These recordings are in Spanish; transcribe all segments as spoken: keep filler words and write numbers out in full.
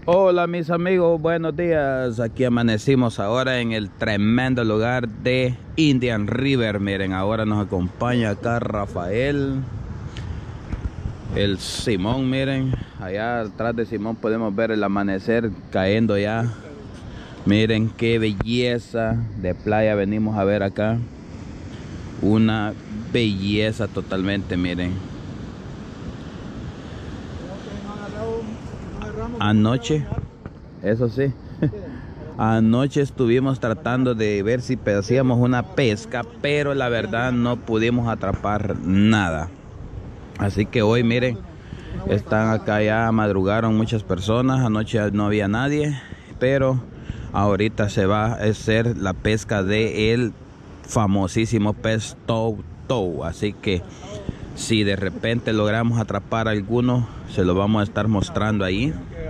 Hola mis amigos, buenos días. Aquí amanecimos ahora en el tremendo lugar de Indian River. Miren, ahora nos acompaña acá Rafael, el Simón. Miren, allá atrás de Simón podemos ver el amanecer cayendo ya. Miren qué belleza de playa venimos a ver acá. Una belleza totalmente, miren. Anoche, eso sí, anoche estuvimos tratando de ver si hacíamos una pesca, pero la verdad no pudimos atrapar nada. Así que hoy, miren, están acá, ya madrugaron muchas personas. Anoche no había nadie, pero ahorita se va a hacer la pesca de el famosísimo pez tou tou. Así que si de repente logramos atrapar alguno, se lo vamos a estar mostrando ahí.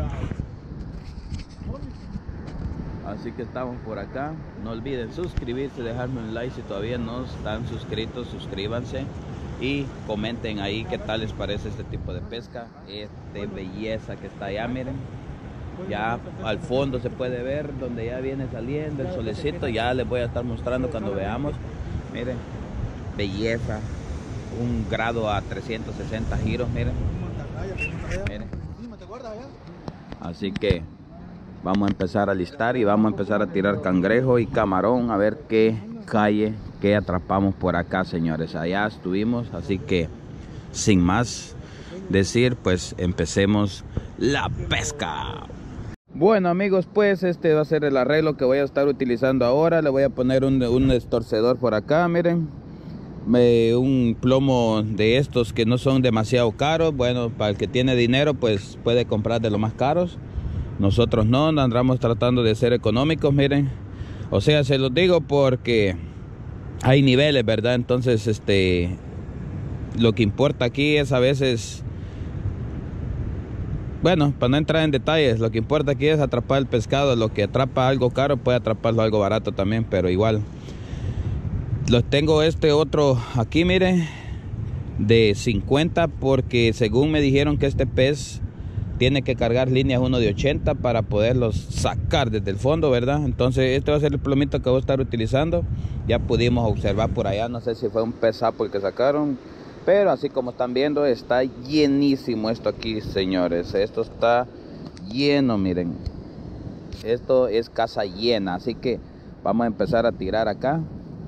Así que estamos por acá. No olviden suscribirse, dejarme un like si todavía no están suscritos, suscríbanse y comenten ahí qué tal les parece este tipo de pesca, este belleza que está allá. Miren, ya al fondo se puede ver donde ya viene saliendo el solecito. Ya les voy a estar mostrando cuando veamos. Miren, belleza, un grado a trescientos sesenta giros. Miren, miren. Así que vamos a empezar a listar y vamos a empezar a tirar cangrejo y camarón, a ver qué calle, qué atrapamos por acá, señores. Allá estuvimos, así que sin más decir, pues empecemos la pesca. Bueno amigos, pues este va a ser el arreglo que voy a estar utilizando ahora. Le voy a poner un, un estorcedor por acá, miren. Me, un plomo de estos que no son demasiado caros. Bueno, para el que tiene dinero pues puede comprar de los más caros. Nosotros no, andamos tratando de ser económicos, miren. O sea, se los digo porque hay niveles, ¿verdad? Entonces, este, lo que importa aquí es a veces, bueno, para no entrar en detalles, lo que importa aquí es atrapar el pescado. Lo que atrapa algo caro puede atraparlo algo barato también, pero igual. Los tengo este otro aquí, miren, de cincuenta, porque según me dijeron que este pez tiene que cargar líneas uno de ochenta para poderlos sacar desde el fondo, ¿verdad? Entonces este va a ser el plomito que voy a estar utilizando. Ya pudimos observar por allá, no sé si fue un pez sapo el que sacaron, pero así como están viendo, está llenísimo esto aquí, señores. Esto está lleno, miren. Esto es casa llena, así que vamos a empezar a tirar acá.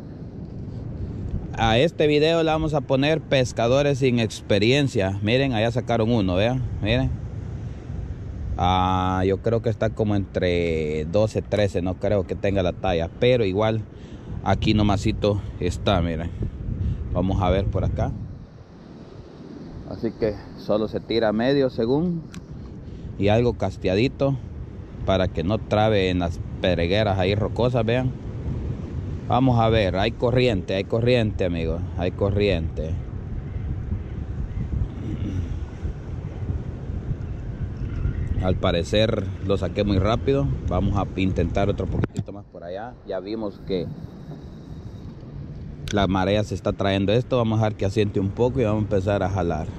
A este video le vamos a poner pescadores sin experiencia. Miren, allá sacaron uno, vean, miren. Ah, yo creo que está como entre doce, trece, no creo que tenga la talla, pero igual aquí nomasito está, miren. Vamos a ver por acá. Así que solo se tira medio según, y algo casteadito para que no trabe en las pedregueras ahí rocosas, vean. Vamos a ver, hay corriente, hay corriente, amigos, hay corriente. Al parecer lo saqué muy rápido. Vamos a intentar otro poquitito más por allá. Ya vimos que la marea se está trayendo esto. Vamos a dejar que asiente un poco y vamos a empezar a jalar.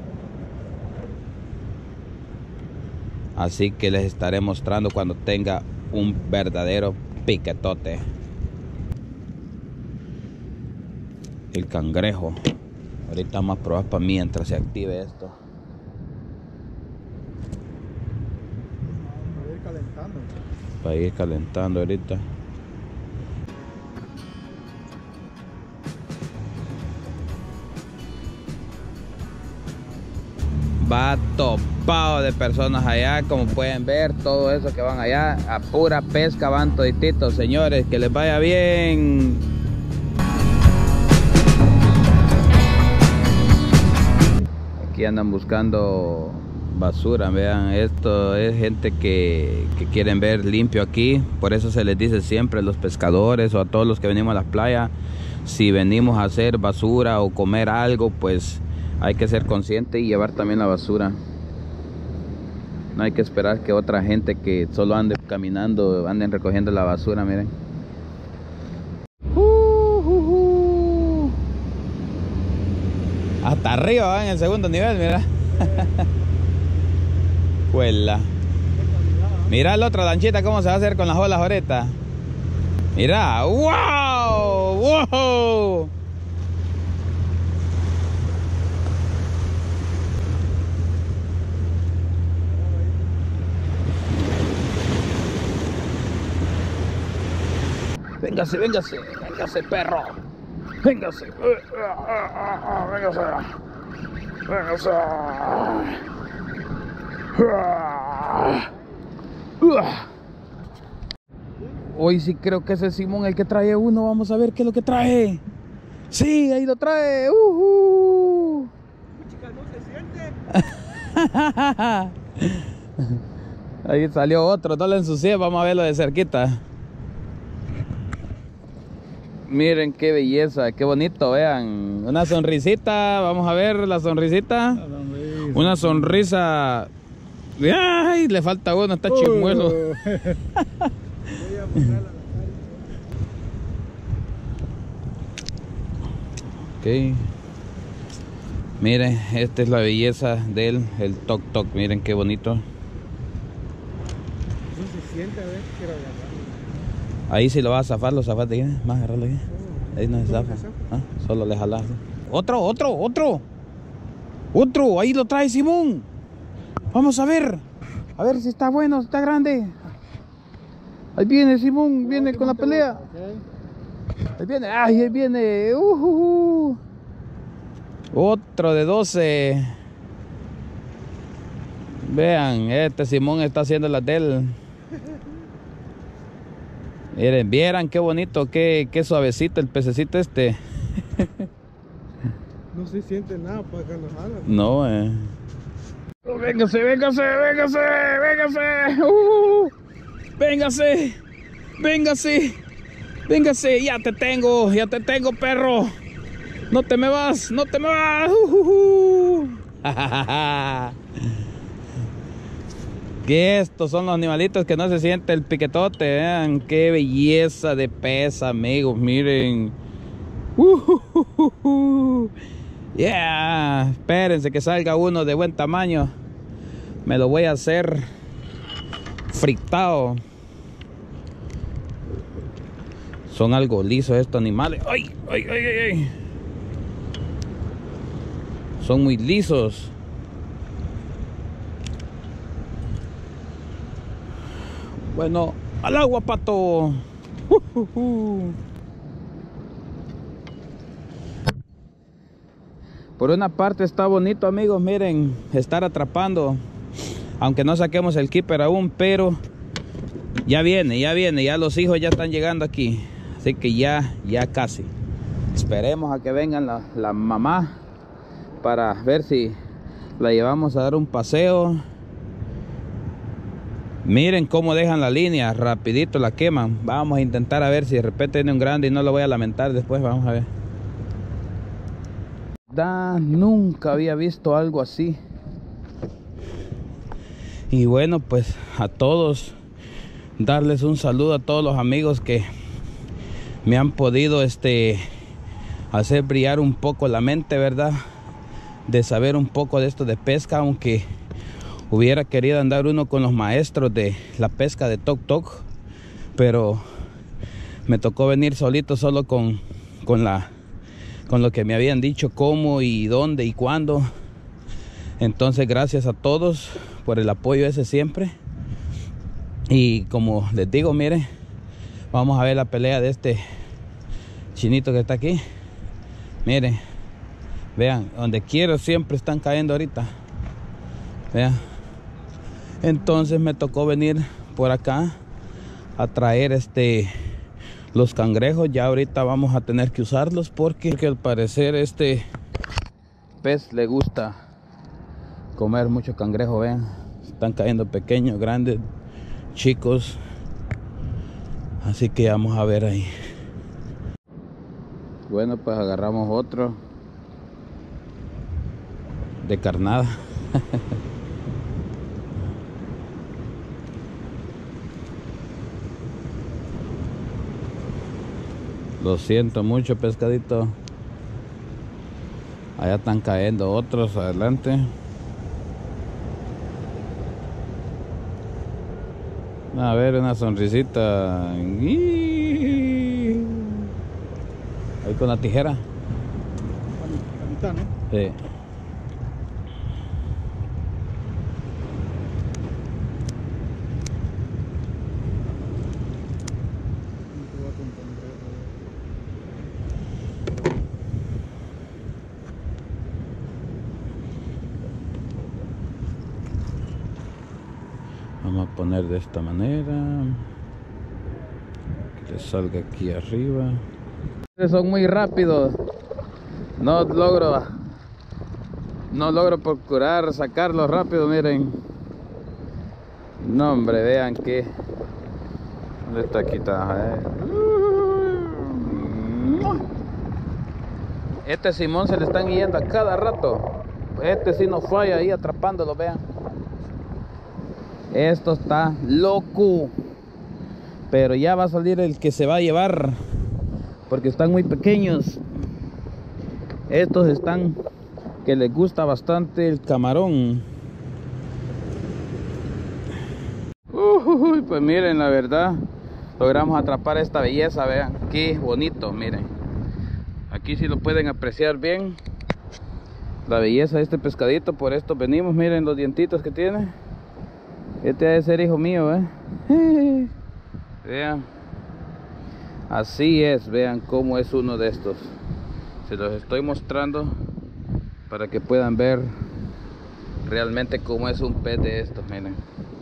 Así que les estaré mostrando cuando tenga un verdadero piquetote. El cangrejo. Ahorita vamos a probar para mientras se active esto. Para ir calentando. Para ir calentando ahorita. Va topado de personas allá, como pueden ver, todo eso que van allá, a pura pesca van todititos, señores, que les vaya bien. Aquí andan buscando basura, vean, esto es gente que, que quieren ver limpio aquí. Por eso se les dice siempre a los pescadores o a todos los que venimos a las playas, si venimos a hacer basura o comer algo, pues hay que ser consciente y llevar también la basura. No hay que esperar que otra gente que solo ande caminando anden recogiendo la basura, miren. Uh, uh, uh. Hasta arriba van en el segundo nivel, mira. Cuela. Mira la otra lanchita cómo se va a hacer con las olas ahorita. Mira, wow, wow. Véngase, véngase, véngase, perro. Véngase. Véngase. Véngase. Hoy sí creo que es el Simón el que trae uno. Vamos a ver qué es lo que trae. Sí, ahí lo trae. Uh -huh. Chica, no se siente. Ahí salió otro, no lo ensucié, vamos a verlo de cerquita. Miren qué belleza, qué bonito, vean. Una sonrisita, vamos a ver la sonrisita. La sonrisa. Una sonrisa. Ay, le falta uno, está uh. chimuelo. Voy a ponerla la Ok. Miren, esta es la belleza de él, el toc toc, miren qué bonito. No se siente, a ver, quiero agarrarlo. Ahí si lo vas a zafar, lo zafaste aquí, más agarrarlo aquí. Ahí no se zafa. ¿Ah? Solo le jalas. Otro, otro, otro. Otro, ahí lo trae Simón. Vamos a ver. A ver si está bueno, si está grande. Ahí viene Simón, viene con la pelea. Ahí viene, ay, ahí viene. Uh, uh, uh. Otro de doce. Vean, este Simón está haciendo la de él. Miren, vieran qué bonito, qué, qué suavecito el pececito este. No se siente nada para que nos hagan. No, eh. Oh, véngase, véngase, véngase, véngase. Uh, véngase, véngase, véngase. Ya te tengo, ya te tengo, perro. No te me vas, no te me vas. Uh, uh, uh. Que estos son los animalitos que no se siente el piquetote. Vean qué belleza de pez, amigos. Miren. Uh, uh, uh, uh. Yeah. Espérense que salga uno de buen tamaño. Me lo voy a hacer fritado. Son algo lisos estos animales. Ay, ay, ay, ay, ay. Son muy lisos. Bueno, al agua, pato. Uh, uh, uh. Por una parte está bonito, amigos, miren, estar atrapando. Aunque no saquemos el keeper aún, pero ya viene, ya viene, ya los hijos ya están llegando aquí. Así que ya, ya casi. Esperemos a que vengan la, la mamá para ver si la llevamos a dar un paseo. Miren cómo dejan la línea, rapidito la queman. Vamos a intentar a ver si de repente viene un grande y no lo voy a lamentar después. Vamos a ver. Da, nunca había visto algo así. Y bueno, pues a todos, darles un saludo a todos los amigos que me han podido este, hacer brillar un poco la mente, ¿verdad? De saber un poco de esto de pesca, aunque hubiera querido andar uno con los maestros de la pesca de toc toc, pero me tocó venir solito, solo con, con, la, con lo que me habían dicho, cómo y dónde y cuándo. Entonces gracias a todos por el apoyo ese siempre. Y como les digo, miren, vamos a ver la pelea de este chinito que está aquí. Miren, vean, donde quiero siempre están cayendo ahorita. Vean. Entonces me tocó venir por acá a traer este los cangrejos. Ya ahorita vamos a tener que usarlos porque, porque al parecer este pez le gusta comer mucho cangrejo. Vean, están cayendo pequeños, grandes, chicos. Así que vamos a ver ahí. Bueno, pues agarramos otro de carnada. Lo siento mucho, pescadito. Allá están cayendo otros adelante. A ver, una sonrisita. Ahí con la tijera. La mitad, ¿no? Sí. Vamos a poner de esta manera que le salga aquí arriba. Son muy rápidos, no logro no logro procurar sacarlos rápido. Miren, no hombre, vean que ¿dónde está? Aquí está, eh. Este Simón se le están yendo a cada rato. Este sí no falla ahí atrapándolo, vean. Esto está loco. Pero ya va a salir el que se va a llevar, porque están muy pequeños. Estos están que les gusta bastante el camarón. Uy, pues miren, la verdad logramos atrapar esta belleza. Vean qué bonito, miren. Aquí sí lo pueden apreciar bien la belleza de este pescadito. Por esto venimos. Miren los dientitos que tiene. Este debe ser hijo mío, ¿eh? Vean, así es. Vean cómo es uno de estos. Se los estoy mostrando para que puedan ver realmente cómo es un pez de estos. Miren,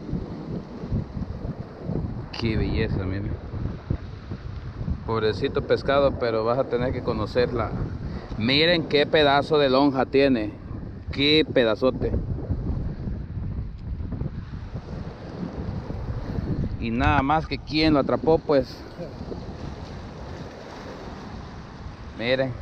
qué belleza, miren. Pobrecito pescado, pero vas a tener que conocerla. Miren qué pedazo de lonja tiene. Qué pedazote. Y nada más que quien lo atrapó, pues. Miren.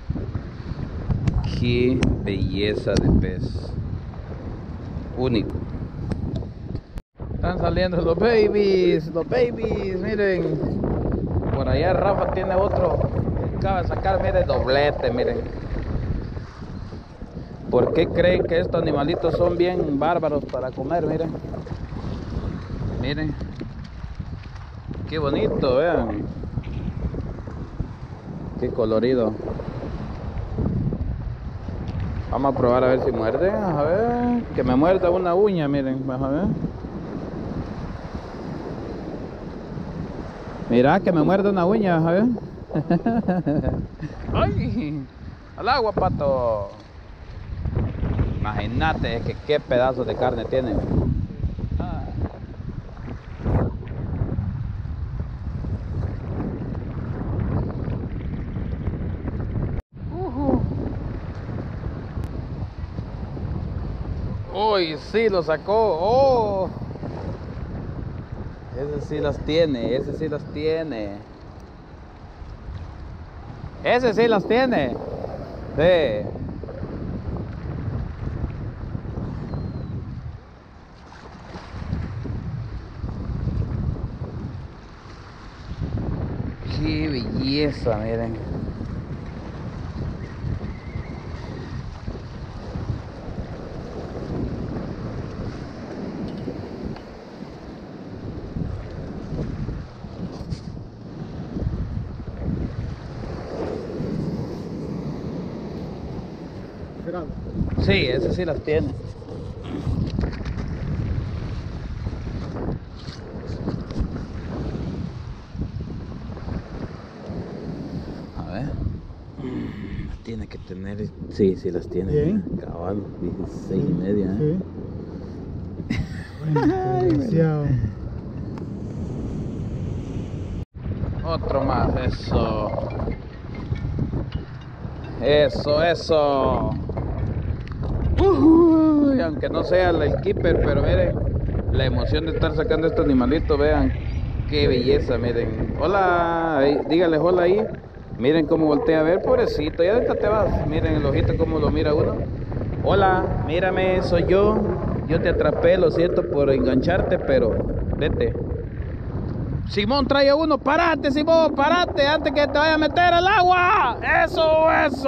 Qué belleza de pez. Único. Están saliendo los babies. Los babies, miren. Por allá Rafa tiene otro. Acaba de sacar, miren, doblete, miren. ¿Por qué creen que estos animalitos son bien bárbaros para comer? Miren. Miren. Qué bonito, vean. Qué colorido. Vamos a probar a ver si muerde. A ver. Que me muerda una uña, miren. Vamos a ver. Mira, que me muerde una uña, a ver. ¡Ay! Al agua, pato. Imagínate que qué pedazos de carne tiene. Ah. Uh-huh. Uy, sí lo sacó. Oh. Ese sí las tiene, ese sí las tiene. Ese sí las tiene. Sí. Qué belleza, miren. Sí, ese sí las tiene. A ver. Tiene que tener. Sí, sí las tiene. Bien. Cabal, dieciséis y media. ¿Eh? Sí. Bueno, demasiado. Otro más, eso. Eso, eso. Uh, aunque no sea el keeper, pero miren la emoción de estar sacando este animalito. Vean qué belleza, miren. Hola, ahí, dígale hola ahí. Miren cómo voltea a ver, pobrecito. Ya ahorita te vas. Miren el ojito cómo lo mira uno. Hola, mírame, soy yo. Yo te atrapé, lo siento por engancharte, pero vete. Simón, trae a uno. Párate, Simón, párate antes que te vaya a meter al agua. Eso, eso.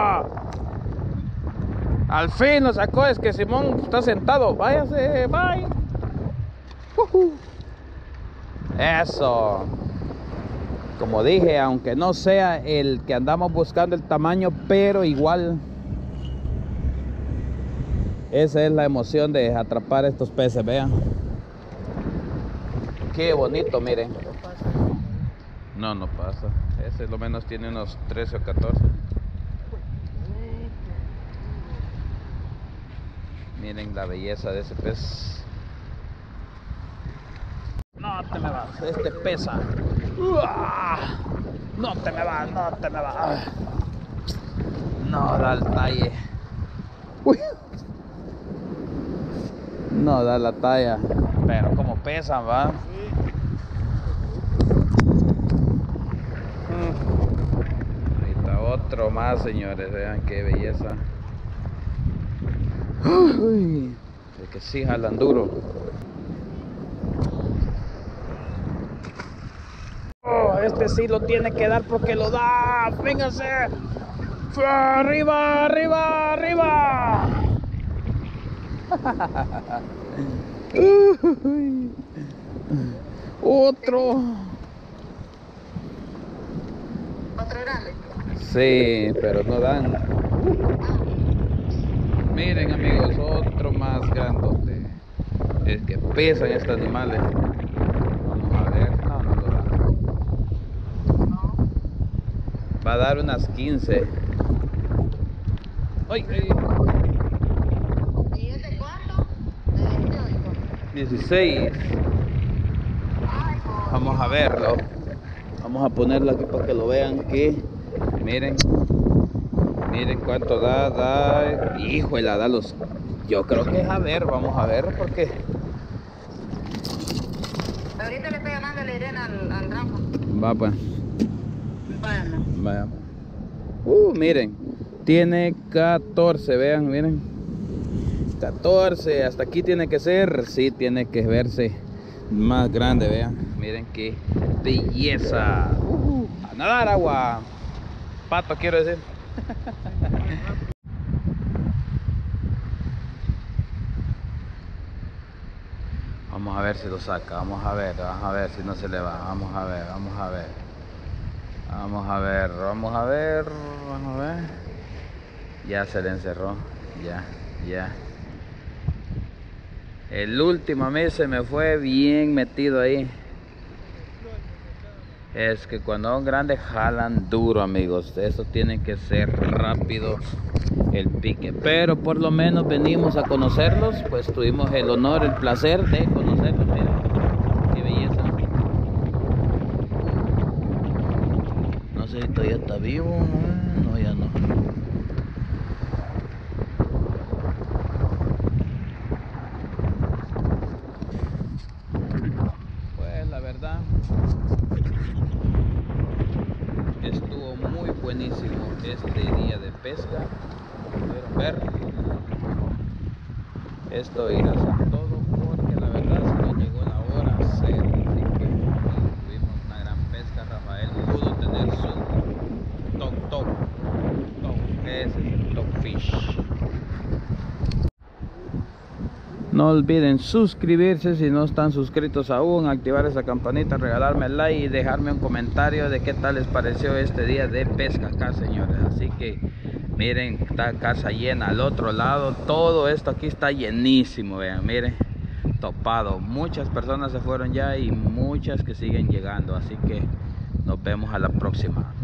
Al fin lo sacó. Es que Simón está sentado. Váyase, bye. Uh -huh. Eso. Como dije, aunque no sea el que andamos buscando el tamaño, pero igual esa es la emoción de atrapar estos peces, vean. Qué bonito, miren. No, no pasa. Ese lo menos tiene unos trece o catorce. Miren la belleza de ese pez. No te me vas, este pesa. ¡Uah! No te me vas, no te me vas. No da el talle. Uy. No da la talla. Pero como pesan, va. Ahorita otro más, señores. Vean qué belleza. Uy, es que sí jalan duro. Oh, este sí lo tiene que dar porque lo da. Véngase. Arriba, arriba, arriba. Uy. Otro. ¿Otro grande? Sí, pero no dan. Miren, amigos, otro más grandote. Es que pesan estos animales. Vamos a ver. No, no lo da. Va a dar unas quince. ¡Ay! ay. ¿Y es de cuánto? De dieciséis. Vamos a verlo. Vamos a ponerlo aquí para que lo vean. Que miren. Miren cuánto da, da. Híjole, da los. Yo creo que es a ver, vamos a ver porque. Ahorita le estoy llamando a la Irene al, al Rafa. Va pues. Bueno. Vaya. Uh, miren. Tiene catorce, vean, miren. catorce, hasta aquí tiene que ser. Sí, tiene que verse más grande, vean. Miren qué belleza. Uh, a nadar agua. Pato, quiero decir. Vamos a ver si lo saca, vamos a ver, vamos a ver si no se le va, vamos a ver, vamos a ver. Vamos a ver, vamos a ver, vamos a ver. Ya se le encerró, ya, ya. El último a mí se me fue bien metido ahí. Es que cuando son grandes jalan duro, amigos. Eso tiene que ser rápido el pique. Pero por lo menos venimos a conocerlos. Pues tuvimos el honor, el placer de conocerlos. Miren, qué belleza. No sé si todavía está vivo. No, ya no. Pues la verdad, estuvo muy buenísimo este día de pesca. Pudieron ver. Esto irá a ser todo porque la verdad se nos llegó la hora cero. Así que tuvimos una gran pesca. Rafael pudo tener su top top top. Ese es el top fish. No olviden suscribirse si no están suscritos aún, activar esa campanita, regalarme el like y dejarme un comentario de qué tal les pareció este día de pesca acá, señores. Así que miren, está casa llena al otro lado, todo esto aquí está llenísimo, vean, miren, topado. Muchas personas se fueron ya y muchas que siguen llegando, así que nos vemos a la próxima.